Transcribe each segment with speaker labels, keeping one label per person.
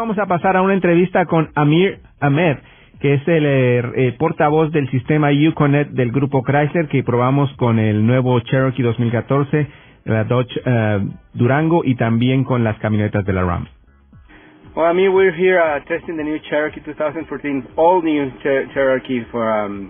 Speaker 1: vamos a pasar a una entrevista con Amir Ahmed, que es el portavoz del sistema Uconnect del grupo Chrysler, que probamos con el nuevo Cherokee 2014, la Dodge Durango y también con las camionetas de la Ram.
Speaker 2: Well, Amir, we're here testing the new Cherokee 2014, all new Cherokee for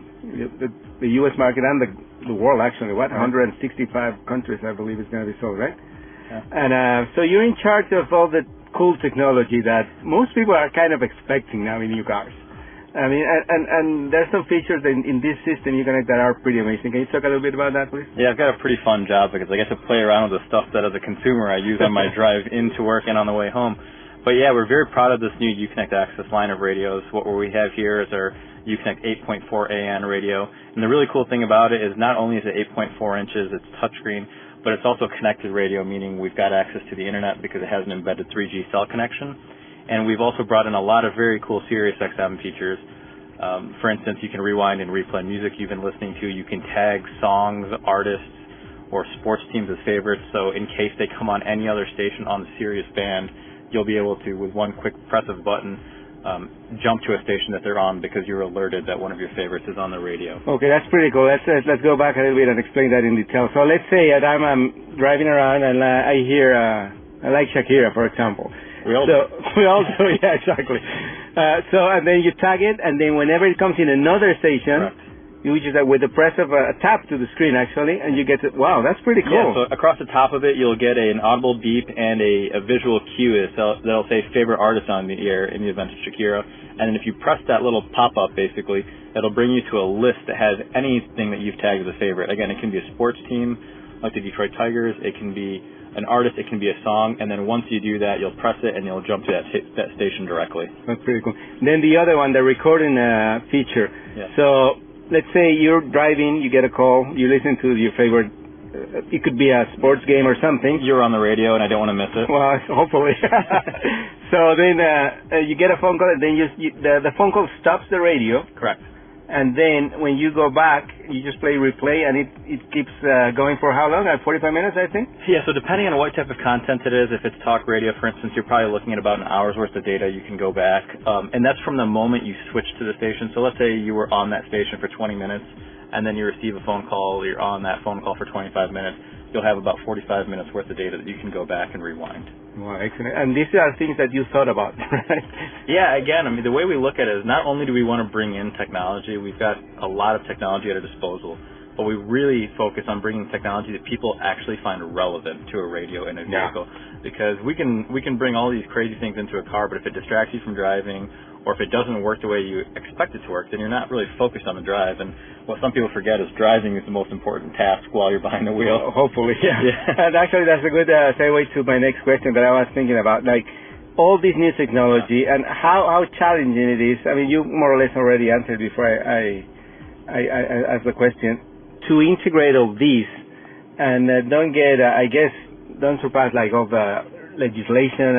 Speaker 2: the U.S. market and the world, actually. 165 countries, I believe, is going to be sold, right?
Speaker 3: Yeah.
Speaker 2: And so you're in charge of all the cool technology that most people are kind of expecting now in new cars. I mean, and there's some features in this system Uconnect that are pretty amazing. Can you talk a little bit about that, please?
Speaker 3: Yeah, I've got a pretty fun job because I get to play around with the stuff that as a consumer I use on my drive into work and on the way home. But yeah, we're very proud of this new Uconnect Access line of radios. What we have here is our Uconnect 8.4 AN radio. And the really cool thing about it is not only is it 8.4 inches, it's touchscreen, but it's also connected radio, meaning we've got access to the internet because it has an embedded 3G cell connection. And we've also brought in a lot of very cool Sirius XM features. For instance, you can rewind and replay music you've been listening to. You can tag songs, artists, or sports teams as favorites. So in case they come on any other station on the Sirius band, you'll be able to, with one quick press of a button, jump to a station that they're on because you're alerted that one of your favorites is on the radio.
Speaker 2: Okay, that's pretty cool. Let's go back a little bit and explain that in detail. So let's say that I'm driving around and I hear, I like Shakira, for example.
Speaker 3: We all do.
Speaker 2: We all do, yeah, exactly. And then you tag it, and then whenever it comes in another station,
Speaker 3: Correct.
Speaker 2: you just with the press of a tap to the screen, actually, and you get to, wow, that's pretty cool.
Speaker 3: Yeah, so across the top of it, you'll get an audible beep and a visual cue that'll say favorite artist on the air in the event of Shakira. And then if you press that little pop-up, basically, it'll bring you to a list that has anything that you've tagged as a favorite. Again, it can be a sports team, like the Detroit Tigers. It can be an artist. It can be a song. And then once you do that, you'll press it and you'll jump to that station directly.
Speaker 2: That's pretty cool. Then the other one, the recording feature.
Speaker 3: Yeah.
Speaker 2: So let's say you're driving, you get a call, you listen to your favorite, it could be a sports game or something.
Speaker 3: You're on the radio and I don't want to miss it.
Speaker 2: Well, hopefully. So then you get a phone call, and then the phone call stops the radio.
Speaker 3: Correct.
Speaker 2: And then when you go back, you just play replay, and it keeps going for how long? 45 minutes, I think?
Speaker 3: Yeah, so depending on what type of content it is, if it's talk radio, for instance, you're probably looking at about an hour's worth of data. You can go back. And that's from the moment you switch to the station. So let's say you were on that station for 20 minutes, and then you receive a phone call, you're on that phone call for 25 minutes. You'll have about 45 minutes worth of data that you can go back and rewind.
Speaker 2: Wow, excellent. And these are things that you thought about, right?
Speaker 3: Yeah, again, I mean, the way we look at it is not only do we want to bring in technology, we've got a lot of technology at our disposal, but we really focus on bringing technology that people actually find relevant to a radio in a vehicle. Yeah. Because we can bring all these crazy things into a car, but if it distracts you from driving, or if it doesn't work the way you expect it to work, then you're not really focused on the drive. And what some people forget is driving is the most important task while you're behind the wheel.
Speaker 2: Hopefully, yeah. And actually, that's a good segue to my next question that I was thinking about. Like, all this new technology and how challenging it is. I mean, you more or less already answered before I asked the question. To integrate all these and don't get, don't surpass like all the legislation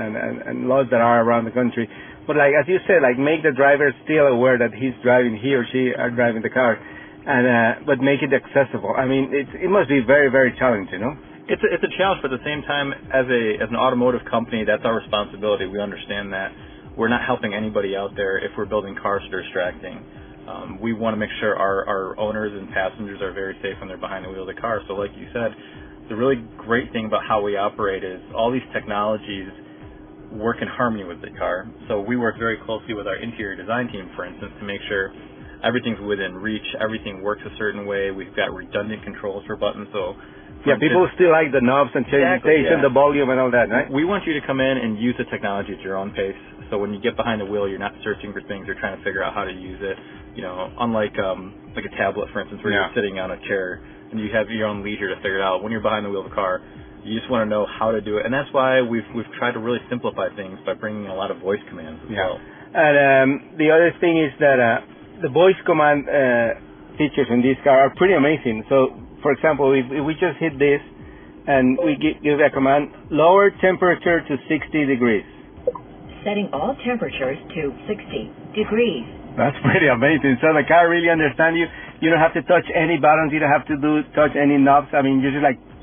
Speaker 2: and laws that are around the country. But like as you said, like make the driver still aware that he or she are driving the car, and but make it accessible. I mean, it must be very, very challenging, no?
Speaker 3: It's a challenge, but at the same time, as an automotive company, that's our responsibility. We understand that we're not helping anybody out there if we're building cars that are distracting. We want to make sure our owners and passengers are very safe when they're behind the wheel of the car. So like you said, the really great thing about how we operate is all these technologies work in harmony with the car. So we work very closely with our interior design team, for instance, to make sure everything's within reach, everything works a certain way. We've got redundant controls for buttons. So
Speaker 2: yeah, people still like the knobs and changing station, the volume and all that, right?
Speaker 3: We want you to come in and use the technology at your own pace. So when you get behind the wheel, you're not searching for things, you're trying to figure out how to use it. You know, unlike like a tablet, for instance, where you're sitting on a chair and you have your own leisure to figure it out. When you're behind the wheel of a car, you just want to know how to do it, and that's why we've tried to really simplify things by bringing a lot of voice commands as well.
Speaker 2: And the other thing is that the voice command features in this car are pretty amazing. So, for example, if we just hit this and we give a command, lower temperature to 60 degrees.
Speaker 4: Setting all temperatures to 60 degrees.
Speaker 2: That's pretty amazing. So the car really understands you. You don't have to touch any buttons. You don't have to touch any knobs. I mean, you just like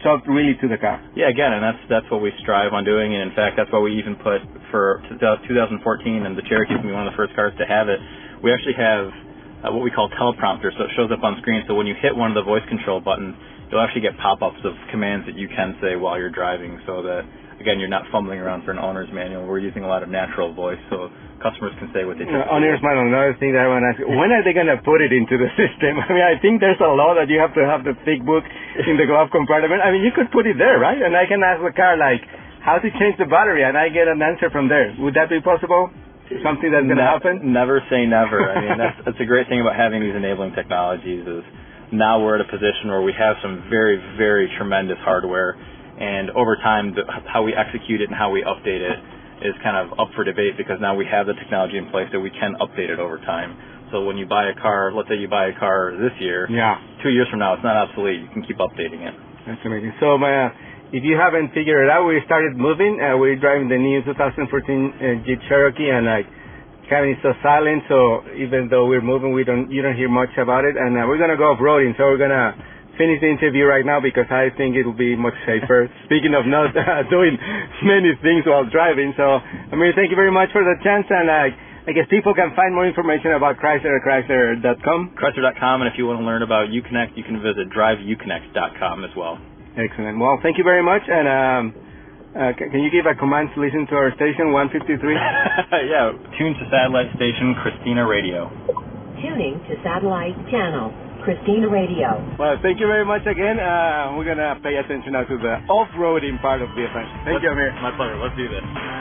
Speaker 2: talk really to the car.
Speaker 3: Yeah, again, and that's what we strive on doing, and in fact, that's why we even put for 2014, and the Cherokee is going to be one of the first cars to have it. We actually have what we call teleprompter, so it shows up on screen. So when you hit one of the voice control buttons, you'll actually get pop-ups of commands that you can say while you're driving, so that again, you're not fumbling around for an owner's manual. We're using a lot of natural voice, so customers can say what they think.
Speaker 2: Owner's manual, another thing that I want to ask, when are they going to put it into the system? I mean, I think there's a law that you have to have the thick book in the glove compartment. I mean, you could put it there, right? And I can ask the car, like, how to change the battery, and I get an answer from there. Would that be possible? Something that's going to happen?
Speaker 3: Never say never. I mean, that's a great thing about having these enabling technologies is now we're at a position where we have some very, very tremendous hardware. And over time, how we execute it and how we update it is kind of up for debate because now we have the technology in place that we can update it over time. So when you buy a car, let's say you buy a car this year, 2 years from now, it's not obsolete. You can keep updating it.
Speaker 2: That's amazing. So if you haven't figured it out, we started moving. We're driving the new 2014 Jeep Cherokee, and Kevin is so silent. So even though we're moving, you don't hear much about it. And we're gonna go off-roading. So we're gonna finish the interview right now because I think it will be much safer. Speaking of not doing many things while driving. So, Amir, thank you very much for the chance. And I guess people can find more information about Chrysler at Chrysler.com.
Speaker 3: Chrysler.com, and if you want to learn about Uconnect, you can visit driveuconnect.com as well.
Speaker 2: Excellent. Well, thank you very much. And can you give a command to listen to our station, 153?
Speaker 3: Yeah, tune to satellite station Christina Radio.
Speaker 4: Tuning to satellite channel Christina Radio.
Speaker 2: Well, thank you very much again. We're going to pay attention now to the off-roading part of the event. Thank you, Amir.
Speaker 3: My pleasure. Let's do this.